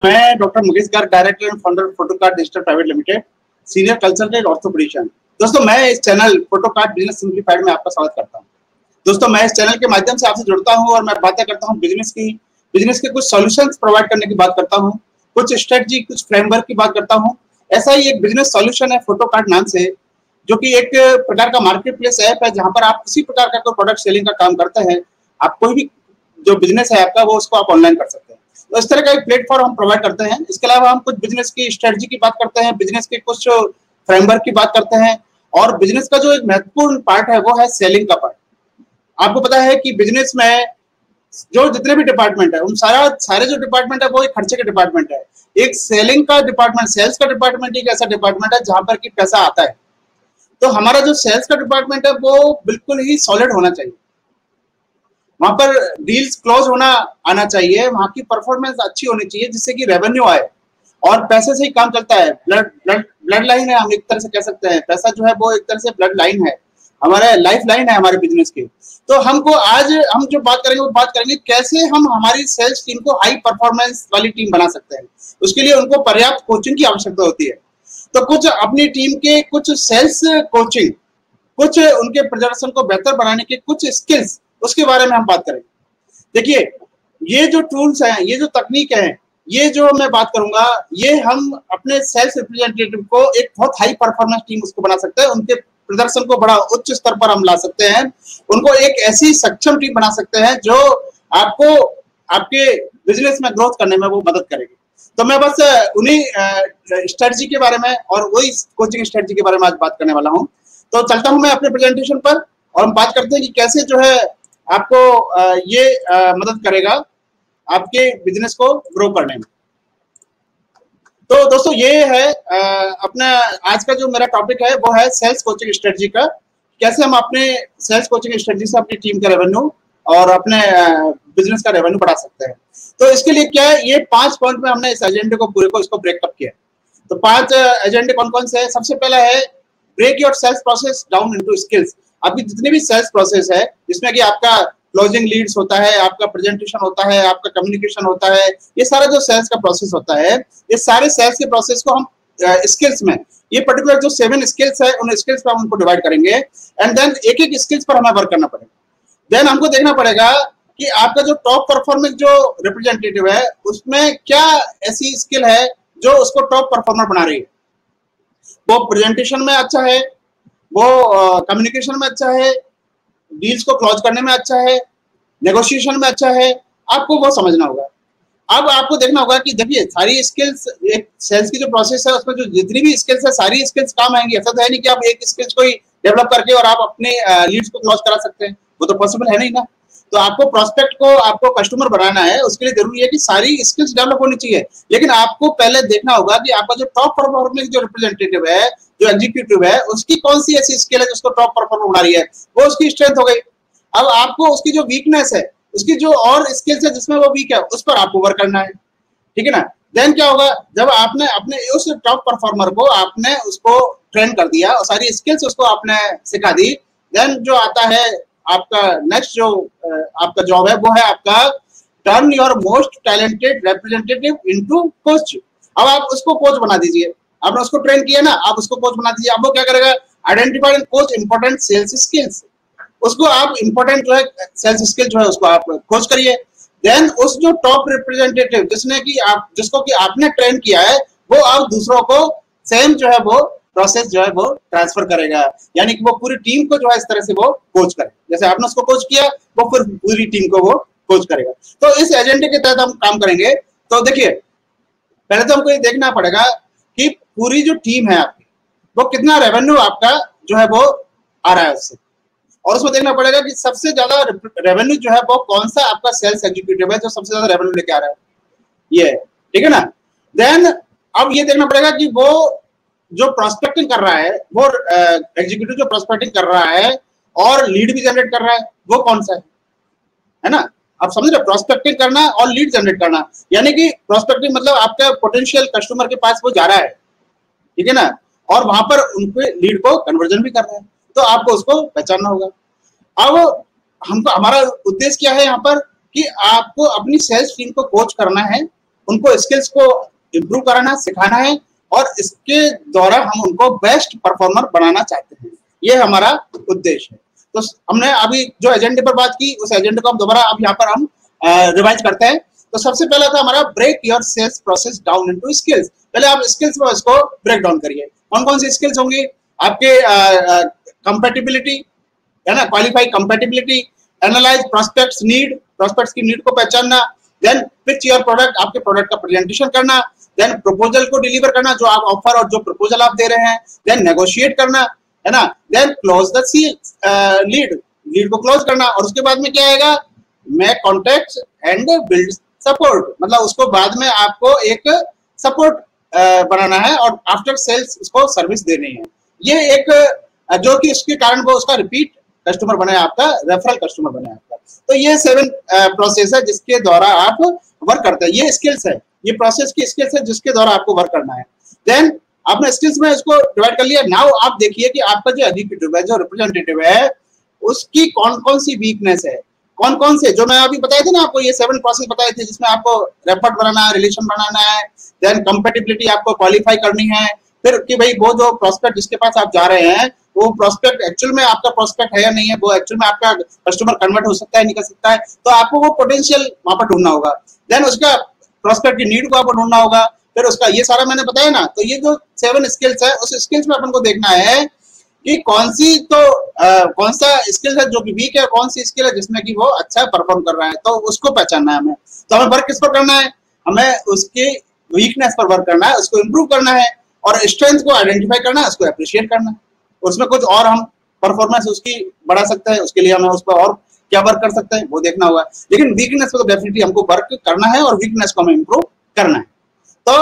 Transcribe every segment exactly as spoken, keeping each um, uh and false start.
मैं doctor Mukesh Garg, director and founder Photocard digital private limited, senior consultant orthopaedician. दोस्तों, मैं इस चैनल फोटोकार्ड बिजनेस सिंप्लीफाइड में आपका स्वागत करता हूं। दोस्तों, मैं इस चैनल के माध्यम से आपसे जुड़ता हूं और मैं बातें करता हूं बिजनेस की, बिजनेस के कुछ सॉल्यूशंस प्रोवाइड करने की बात करता हूं, कुछ स्ट्रेटजी, कुछ फ्रेमवर्क की बात करता हूं। ऐसा ही एक बिजनेस सॉल्यूशन है फोटोकार्ड नाम से, जो कि एक प्रकार का मार्केट प्लेस ऐप है जहां पर आप किसी प्रकार का कोई प्रोडक्ट सेलिंग का काम करते हैं। आप कोई भी जो बिजनेस है आपका, वो उसको आप ऑनलाइन कर सकते हैं। तो इस तरह का एक प्लेटफॉर्म हम प्रोवाइड करते हैं। इसके अलावा हम कुछ बिजनेस की स्ट्रेटजी की बात करते हैं, बिजनेस के कुछ फ्रेमवर्क की बात करते हैं, और बिजनेस का जो एक महत्वपूर्ण पार्ट है वो है सेलिंग का पार्ट। आपको पता है कि बिजनेस में जो जितने भी डिपार्टमेंट है, उन सारा सारे जो डिपार्टमेंट है वो एक खर्चे का डिपार्टमेंट है। एक सेलिंग का डिपार्टमेंट, सेल्स का डिपार्टमेंट एक ऐसा डिपार्टमेंट है जहां पर कि पैसा आता है। तो हमारा जो सेल्स का डिपार्टमेंट है वो बिल्कुल ही सॉलिड होना चाहिए। वहां पर डील्स क्लोज होना आना चाहिए, वहां की परफॉर्मेंस अच्छी होनी चाहिए जिससे कि रेवेन्यू आए, और पैसे से ही काम चलता है। ब्लड ब्लड ब्लड लाइन है, हम एक तरह से कह सकते हैं। पैसा जो है वो एक तरह से ब्लड लाइन है, हमारा लाइफ लाइन है हमारे बिजनेस की। तो हमको आज हम जो बात करेंगे वो बात करेंगे कैसे हम हमारी सेल्स टीम को हाई परफॉर्मेंस वाली टीम बना सकते हैं। उसके लिए उनको पर्याप्त कोचिंग की आवश्यकता होती है। तो कुछ अपनी टीम के कुछ सेल्स कोचिंग, कुछ उनके प्रदर्शन को बेहतर बनाने के कुछ स्किल्स, उसके बारे में हम बात करेंगे। देखिए, ये जो टूल्स हैं, ये जो तकनीक है, ये जो मैं बात करूंगा, ये हम अपने सेल्स रिप्रेजेंटेटिव को एक बहुत हाई परफॉर्मेंस टीम उसको बना सकते हैं। उनके प्रदर्शन को बड़ा उच्च स्तर पर हम ला सकते हैं। उनको एक ऐसी सक्षम टीम बना सकते हैं जो आपको आपके बिजनेस में ग्रोथ करने में वो मदद करेगी। तो मैं बस उन्हीं स्ट्रेटजी के बारे में और वही कोचिंग स्ट्रेटजी के बारे में आज बात करने वाला हूं। तो चलता हूं मैं अपने प्रेजेंटेशन पर, और हम बात करते हैं कि कैसे जो है आपको ये मदद करेगा आपके बिजनेस को ग्रो करने में। तो दोस्तों, ये है अपना आज का जो मेरा टॉपिक है, वो है सेल्स कोचिंग स्ट्रेटजी का। कैसे हम अपने सेल्स कोचिंग स्ट्रेटजी से अपनी टीम का रेवेन्यू और अपने बिजनेस का रेवेन्यू बढ़ा सकते हैं। तो इसके लिए क्या है, ये पांच पॉइंट में हमने इस एजेंडे को पूरे को इसको ब्रेकअप किया। तो पांच एजेंडे कौन कौन से है? सबसे पहला है break your sales process down into skills. आपकी जितनी भी सेल्स प्रोसेस है, जिसमें कि आपका क्लोजिंग लीड्स होता है, आपका प्रेजेंटेशन होता है, आपका कम्युनिकेशन होता है, ये सारा जो सेल्स का प्रोसेस होता है, ये सारे सेल्स के प्रोसेस को हम स्किल्स में, ये पर्टिकुलर जो सेवन स्किल्स है, उन स्किल्स पर हम उनको डिवाइड करेंगे। एंड देन एक एक स्किल्स पर हमें वर्क करना पड़ेगा। देन हमको देखना पड़ेगा कि आपका जो टॉप परफॉर्मेंस जो रिप्रेजेंटेटिव है, उसमें क्या ऐसी स्किल है जो उसको टॉप परफॉर्मर बना रही है। वो प्रेजेंटेशन में अच्छा है, वो कम्युनिकेशन में अच्छा है, डील्स को क्लोज करने में अच्छा है, नेगोशिएशन में अच्छा है, आपको वो समझना होगा। अब आपको देखना होगा कि देखिए, सारी स्किल्स, एक सेल्स की जो प्रोसेस है उसमें जो जितनी भी स्किल्स है, सारी स्किल्स काम आएंगी। ऐसा तो है नहीं कि आप एक स्किल्स को ही डेवलप करके और आप अपने लीड्स को क्लोज करा सकते हैं, वो तो पॉसिबल है नहीं ना। तो आपको प्रोस्पेक्ट को, आपको कस्टमर बनाना है, उसके लिए जरूरी है कि सारी स्किल्स डेवलप होनी चाहिए। लेकिन आपको पहले देखना होगा कि आपका जो टॉप परफॉर्मेंस जो रिप्रेजेंटेटिव है, जो एग्जीक्यूटिव है, उसकी कौन सी ऐसी स्किल है जिसको टॉप परफॉर्मर बना रही है, वो उसकी स्ट्रेंथ हो गई। अब आपको उसकी जो वीकनेस है, उसकी जो और स्किल्स है जिसमें वो वीक है, उस पर आपको वर्क करना है, ठीक है ना। देन क्या होगा, जब आपने अपने उस टॉप परफॉर्मर को आपने उसको ट्रेन कर दिया और सारी स्किल्स उसको आपने सिखा दी, देन जो आता है आपका नेक्स्ट जो आपका जॉब है, वो है आपका turn your most talented representative into coach. अब आप उसको कोच बना दीजिए। आपने उसको ट्रेन किया ना, आप उसको कोच बना दीजिए। अब वो क्या करेगा, identify and coach important sales skills. उसको आप इंपॉर्टेंट जो है सेल्स स्किल जो है उसको आप कोच करिए। देन उस जो टॉप रिप्रेजेंटेटिव जिसने की आप जिसको कि आपने ट्रेन किया है, वो अब दूसरों को सेम जो है वो प्रोसेस जो है वो ट्रांसफर करेगा। यानी कि वो पूरी टीम को जो है इस तरह से वो कोच करे, जैसे आपने उसको कोच किया, वो फिर पूरी टीम को वो कोच करेगा। तो इस एजेंडे के तहत हम काम करेंगे। तो देखिए, पहले तो हमको ये देखना पड़ेगा कि पूरी जो टीम है आपकी, वो कितना रेवेन्यू आपका जो है वो आ रहा है उससे, और उसमें देखना पड़ेगा कि सबसे ज्यादा रेवेन्यू जो है वो कौन सा आपका सेल्स एग्जीक्यूटिव है जो सबसे ज्यादा रेवेन्यू लेके आ रहा है, ये है, ठीक है ना। देन अब ये देखना पड़ेगा कि वो जो प्रोस्पेक्टिंग कर रहा है, वो एग्जीक्यूटिव जो प्रोस्पेक्टिंग कर रहा है और लीड भी जनरेट कर रहा है, वो कौन सा है, है ना। आप समझ रहे, प्रोस्पेक्टिंग करना और लीड जनरेट करना, यानी कि प्रोस्पेक्टिंग मतलब आपका पोटेंशियल कस्टमर के पास वो जा रहा है, ठीक है ना, और वहां पर उनके लीड को कन्वर्जन भी कर रहा है। तो आपको उसको पहचानना होगा। अब हमको, हमारा उद्देश्य क्या है यहाँ पर कि आपको अपनी सेल्स टीम को कोच करना है उनको स्किल्स को इम्प्रूव कराना, सिखाना है और इसके द्वारा हम उनको बेस्ट परफॉर्मर बनाना चाहते हैं। ये हमारा उद्देश्य है। तो हमने अभी जो एजेंडे पर बात की, उस एजेंडे को हम दोबारा अब यहाँ पर हम रिवाइज करते हैं। तो सबसे पहला था हमारा break your sales process down into skills. पहले आप स्किल्स में इसको ब्रेक डाउन करिए। कौन कौन सी स्किल्स होंगी आपके? कंपैटिबिलिटी है ना, qualify compatibility, analyse prospects need, prospects की नीड को पहचानना, देन पिच योर प्रोडक्ट, आपके प्रोडक्ट का प्रेजेंटेशन करना, देन प्रपोजल को डिलीवर करना, जो आप ऑफर और जो प्रपोजल आप दे रहे हैं, देन नेगोशिएट करना, है ना, then close the lead, lead को क्लोज करना, और उसके बाद में क्या आएगा? Make contacts and build support, मतलब उसको बाद में आपको एक सपोर्ट बनाना है और आफ्टर सेल्स उसको सर्विस देनी है। ये एक जो कि इसके कारण वो उसका रिपीट कस्टमर बने, आपका रेफरल कस्टमर बने आपका। तो ये सेवन प्रोसेस है जिसके द्वारा आप वर्क करते हैं। ये स्किल्स है, ये प्रोसेस की स्किल्स है जिसके द्वारा आपको वर्क करना है। देन आपने स्किल्स में इसको डिवाइड कर लिया। नाउ आप देखिए कि आपका जो एग्जीक्यूटिव है, जो रिप्रेजेंटेटिव है, उसकी कौन कौन सी वीकनेस है, कौन कौन से, जो मैं अभी बताए थे ना आपको, ये सेवन प्रोसेस बताए थे जिसमें आपको रेफर बनाना है, रिलेशन बनाना है, देन कंपेटिबिलिटी आपको क्वालिफाई करनी है, फिर कि भाई वो जो प्रोस्पेक्ट जिसके पास आप जा रहे हैं वो प्रोस्पेक्ट एक्चुअल में आपका प्रोस्पेक्ट है या नहीं है, वो एक्चुअल में आपका कस्टमर कन्वर्ट हो सकता है नहीं कर सकता है, तो आपको वो पोटेंशियल वहां पर ढूंढना होगा। देन उसका प्रोस्पेक्ट की नीड को आपको ढूंढना होगा, फिर उसका ये सारा मैंने बताया ना। तो ये जो सेवन स्किल्स है, उस स्किल्स में अपन को देखना है कि कौन सी तो आ, कौन सा स्किल है जो कि वीक है, कौन सी स्किल है जिसमें कि वो अच्छा परफॉर्म कर रहा है, तो उसको पहचानना है हमें। तो हमें वर्क किस पर करना है? हमें उसके वीकनेस पर वर्क करना है, उसको इम्प्रूव करना है, और स्ट्रेंथ को आइडेंटिफाई करना है, उसको अप्रिशिएट करना है। उसमें कुछ और हम परफॉर्मेंस उसकी बढ़ा सकते हैं, उसके लिए हमें उस पर और क्या वर्क कर सकते हैं वो देखना होगा। लेकिन वीकनेस पर तो डेफिनेटली हमको वर्क करना है और वीकनेस को हमें इम्प्रूव करना है। तो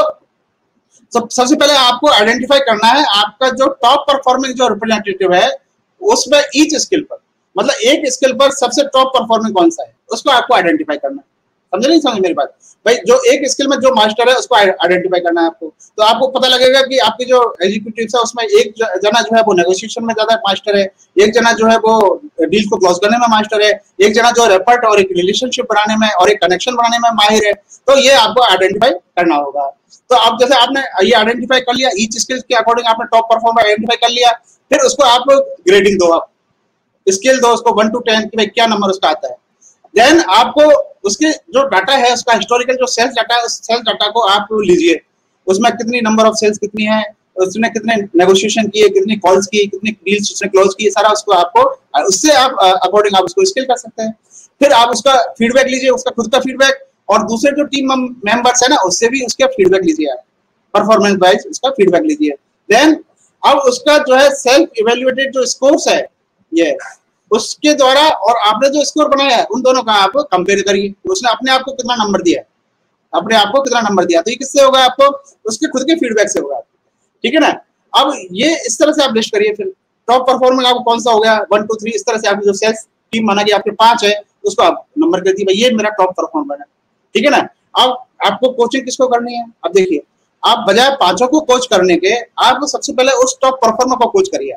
सब सबसे पहले आपको आइडेंटिफाई करना है आपका जो टॉप परफॉर्मिंग जो रिप्रेजेंटेटिव है, उसमें ईच स्किल पर, मतलब एक स्किल पर सबसे टॉप परफॉर्मिंग कौन सा है, उसको आपको आइडेंटिफाई करना है। समझे नहीं समझ मेरी बात भाई? जो एक स्किल में जो मास्टर है उसको आइडेंटिफाई करना है आपको। तो आपको पता लगेगा कि आपके जो एग्जीक्यूटिव है उसमें एक जना जो है वो नेगोशिएशन में ज्यादा मास्टर है, एक जना जो है वो डील को क्लोज करने में मास्टर है, एक जना जो रेपर्ट और एक रिलेशनशिप बनाने में और एक कनेक्शन बनाने में माहिर है। तो ये आपको आइडेंटिफाई करना होगा। तो आप जैसे आपने ये आइडेंटिफाई कर लिया, ईच स्किल के अकॉर्डिंग आपने टॉप परफॉर्मर आइडेंटिफाई कर लिया, फिर उसको आप ग्रेडिंग दो, आप स्केल दो उसको वन टू टेन कि भाई क्या नंबर उसका आता है। देन आपको उसके जो डाटा है, उसका हिस्टोरिकल जो सेल्स डाटा है, उस सेल्स डाटा को आप लीजिए, उसमें कितनी नंबर ऑफ सेल्स कितनी है, उसने कितने नेगोशिएशन किए, कितनी कॉल्स की, कितनी डील्स उसने क्लोज की, सारा उसको आपको उससे आप अकॉर्डिंग आप उसको स्केल कर सकते हैं। फिर आप उसका फीडबैक लीजिए, उसका खुद का फीडबैक, और दूसरे जो टीम मेंबर्स है ना उससे भी उसका फीडबैक लीजिए, आप परफॉर्मेंस वाइज उसका फीडबैक लीजिए। देन अब उसका जो है सेल्फ इवेल्युएटेड जो स्कोर्स है, ये उसके द्वारा और आपने जो स्कोर बनाया है उन दोनों का आप कंपेयर करिए, उसने अपने आप को कितना नंबर दिया है, अपने आप को कितना नंबर दिया। तो ये किससे होगा? आपको उसके खुद के फीडबैक से होगा, ठीक है ना। अब ये इस तरह से आप लिस्ट करिए, फिर टॉप परफॉर्मिंग आपको कौन सा हो गया, वन टू थ्री, इस तरह से आपकी जो सेल्स टीम माना गया आपके पांच है, उसको आप नंबर कर दिए, भाई ये मेरा टॉप परफॉर्मर है, ठीक है ना। अब आपको कोचिंग किसको करनी है? अब देखिए, आप बजाय पांचों को कोच करने के, आप सबसे पहले उस टॉप परफॉर्मर को कोच करिए,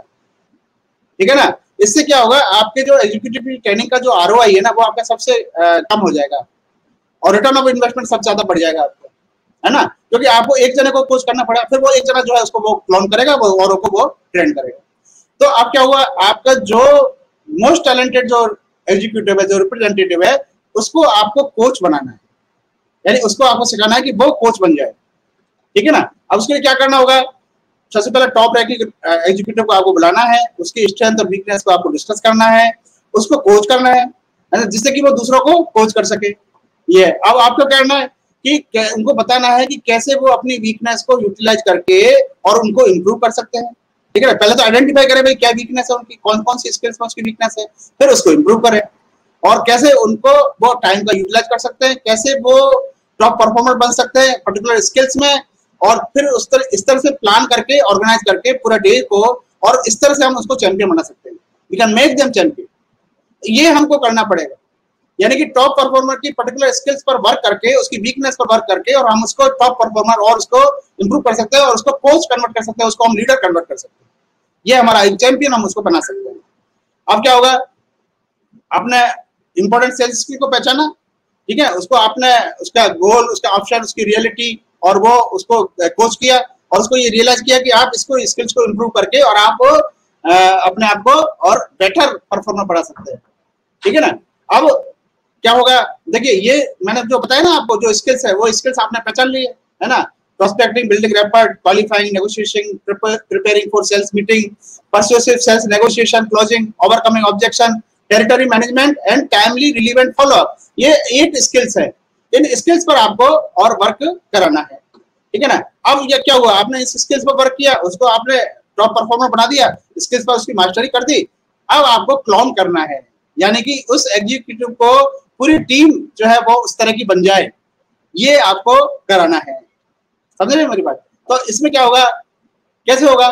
ठीक है ना। इससे क्या होगा, आपके जो एग्जीक्यूटिव ट्रेनिंग का जो आरओआई है ना, वो आपका सबसे आ, कम हो जाएगा और रिटर्न ऑफ इन्वेस्टमेंट सबसे ज्यादा बढ़ जाएगा आपको, है ना। क्योंकि आपको एक जने को कोच करना पड़ा, फिर वो एक जना जो है उसको वो क्लोन करेगा, वो औरों को वो ट्रेन करेगा। तो अब क्या हुआ, आपका जो मोस्ट टैलेंटेड जो एग्जीक्यूटिव है, जो रिप्रेजेंटेटिव है, उसको आपको कोच बनाना है, यानी उसको आपको सिखाना है कि वो कोच बन जाए, ठीक है ना। अब उसके लिए क्या करना होगा? सबसे पहले टॉप रैंकिंग एग्जीक्यूटिव को आपको बुलाना है, उसकी स्ट्रेंथ और वीकनेस को आपको डिस्कस करना है, उसको कोच करना है, जिससे कि वो दूसरों को कोच कर सके। ये अब आपको करना है कि उनको बताना है कि कैसे वो अपनी वीकनेस को यूटिलाइज करके और उनको इम्प्रूव कर सकते हैं, ठीक है ना। पहले तो आइडेंटिफाई करें भाई क्या वीकनेस है उनकी, कौन कौन सी स्किल्स में उसकी वीकनेस है, फिर उसको इम्प्रूव करें और कैसे उनको वो टाइम का यूटिलाइज कर सकते हैं, कैसे वो टॉप परफॉर्मर बन सकते हैं पर्टिकुलर स्किल्स में, और फिर उस तरह इस तरह से प्लान करके ऑर्गेनाइज करके पूरा डे को, और इस तरह से हम उसको चैंपियन बना सकते हैं। We can make them champion. ये हमको करना पड़ेगा, यानी कि टॉप परफॉर्मर की पर्टिकुलर स्किल्स पर वर्क करके, उसकी वीकनेस पर वर्क करके, और हम उसको टॉप परफॉर्मर और उसको इंप्रूव कर सकते हैं और उसको कोच कन्वर्ट कर सकते हैं, उसको हम लीडर कन्वर्ट कर सकते हैं। ये हमारा एक चैंपियन हम उसको बना सकते हैं। अब क्या होगा, अपने इंपॉर्टेंट सेल्स स्किल को पहचाना, ठीक है, उसको आपने उसका गोल, उसका ऑप्शन, उसकी रियलिटी, और वो उसको कोच किया और उसको ये रियलाइज किया कि आप इसको स्किल्स को इम्प्रूव करके और आप आ, अपने आप को और बेटर परफॉर्मर बना सकते हैं। ठीक है ना। अब क्या होगा, देखिए ये मैंने जो बताया ना आपको, जो स्किल्स है वो स्किल्स आपने पहचान लिए है ना। Prospecting, building rapport, qualifying, negotiation, preparing for sales meeting, persuasive sales negotiation, closing, overcoming objection, territory management and timely relevant follow up. ये एट स्किल्स है। इन स्किल्स पर आपको और वर्क कराना है। ठीक है ना। अब ये क्या हुआ, आपने इस स्किल्स पर वर्क किया, उसको आपने टॉप परफॉर्मर बना दिया, स्किल्स पर उसकी मास्टरी कर दी। अब आपको क्लोन करना है, यानी कि उस एग्जीक्यूटिव को पूरी टीम जो है वो उस तरह की बन जाए, ये आपको कराना है। समझ रहे हैं मेरी बात। तो इसमें क्या होगा, कैसे होगा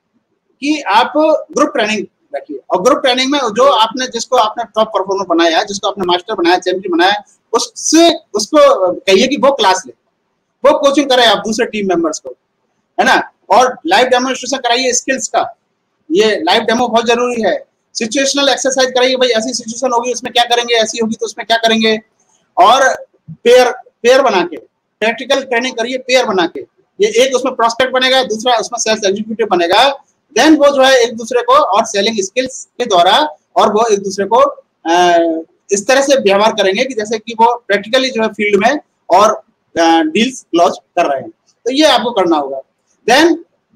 कि आप ग्रुप ट्रेनिंग रखिए, और ग्रुप ट्रेनिंग में जो आपने जिसको आपने टॉप परफॉर्मर बनाया है, जिसको आपने मास्टर बनाया, चैंपियन बनाया, उससे उसको कहिए कि वो क्लास ले, वो कोचिंग कराए आप दूसरे टीम मेंबर्स को, है ना। और लाइव डेमोन्स्ट्रेशन कराइए स्किल्स का, ये लाइव डेमो बहुत जरूरी है। सिचुएशनल एक्सरसाइज कराइए, भाई ऐसी सिचुएशन होगी उसमें क्या करेंगे, ऐसी होगी तो उसमें क्या करेंगे। और पेयर पेयर बना के प्रैक्टिकल ट्रेनिंग करिए, पेयर बना के। ये एक उसमें प्रोस्पेक्ट बनेगा, दूसरा उसमें सेल्स एग्जीक्यूटिव बनेगा। देन वो जो है एक दूसरे को और सेलिंग स्किल्स के द्वारा और वो एक दूसरे को आ, इस तरह से व्यवहार करेंगे कि जैसे कि वो प्रैक्टिकली जो है फील्ड में और डील्स क्लोज कर रहे हैं। तो ये आपको करना होगा। देन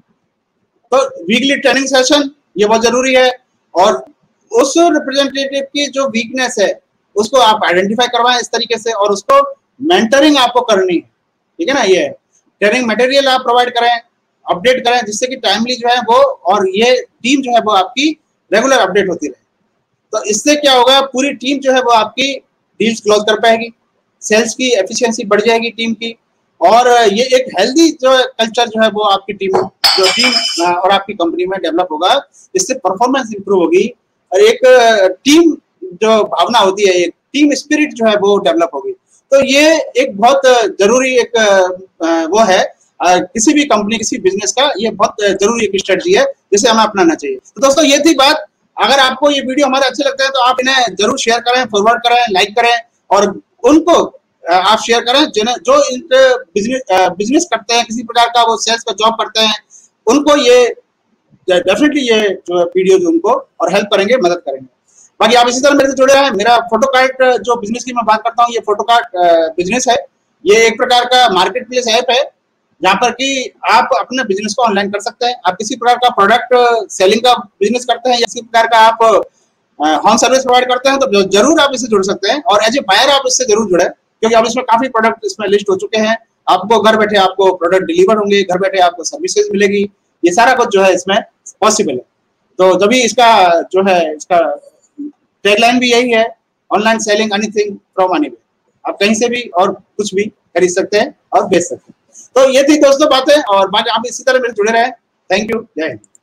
तो वीकली ट्रेनिंग सेशन ये बहुत जरूरी है, और उस रिप्रेजेंटेटिव की जो वीकनेस है उसको आप आइडेंटिफाई करवाएं इस तरीके से, और उसको मेंटरिंग आपको करनी है। ठीक है ना। ये ट्रेनिंग मटेरियल आप प्रोवाइड करें, अपडेट करें, जिससे कि टाइमली जो है वो और ये टीम जो है वो आपकी रेगुलर अपडेट होती रहे। तो इससे क्या होगा, पूरी टीम जो है वो आपकी डील्स क्लोज कर पाएगी, सेल्स की एफिशिएंसी बढ़ जाएगी टीम की, और ये एक हेल्दी जो कल्चर जो है वो आपकी टीम जो टीम और आपकी कंपनी में डेवलप होगा। इससे परफॉर्मेंस इंप्रूव होगी, और एक टीम जो भावना होती है, एक टीम स्पिरिट जो है वो डेवलप होगी। तो ये एक बहुत जरूरी एक वो है किसी भी कंपनी, किसी बिजनेस का, ये बहुत जरूरी एक स्ट्रेटजी है जिसे हमें अपनाना चाहिए। तो दोस्तों ये थी बात। अगर आपको ये वीडियो हमारे अच्छे लगते हैं तो आप इन्हें जरूर शेयर करें, फॉरवर्ड करें, लाइक करें, और उनको आप शेयर करें जिन्हें जो बिजनेस बिजनेस करते हैं, किसी प्रकार का वो सेल्स का जॉब करते हैं, उनको ये डेफिनेटली ये जो वीडियो जो उनको और हेल्प करेंगे, मदद करेंगे। बाकी आप इसी तरह मेरे से जुड़े रहें। मेरा फोटोकार्ट जो बिजनेस की मैं बात करता हूँ, ये फोटोकार्ट बिजनेस है। ये एक प्रकार का मार्केट प्लेस ऐप है जहाँ पर कि आप अपने बिजनेस को ऑनलाइन कर सकते हैं। आप किसी प्रकार का प्रोडक्ट सेलिंग का बिजनेस करते हैं या किसी प्रकार का आप होम सर्विस प्रोवाइड करते हैं तो जरूर आप इससे जुड़ सकते हैं, और एज ए बायर आप इससे जरूर जुड़े, क्योंकि अब इसमें काफी प्रोडक्ट इसमें लिस्ट हो चुके हैं। आपको घर बैठे आपको प्रोडक्ट डिलीवर होंगे, घर बैठे आपको सर्विसेज मिलेगी, ये सारा कुछ जो है इसमें पॉसिबल है। तो जब भी इसका जो है इसका टैगलाइन भी यही है, online selling anything from anywhere. आप कहीं से भी और कुछ भी खरीद सकते हैं और बेच सकते हैं। तो ये थी दोस्तों बातें, और बाकी आप इसी तरह मेरे जुड़े रहे। थैंक यू, जय हिंद।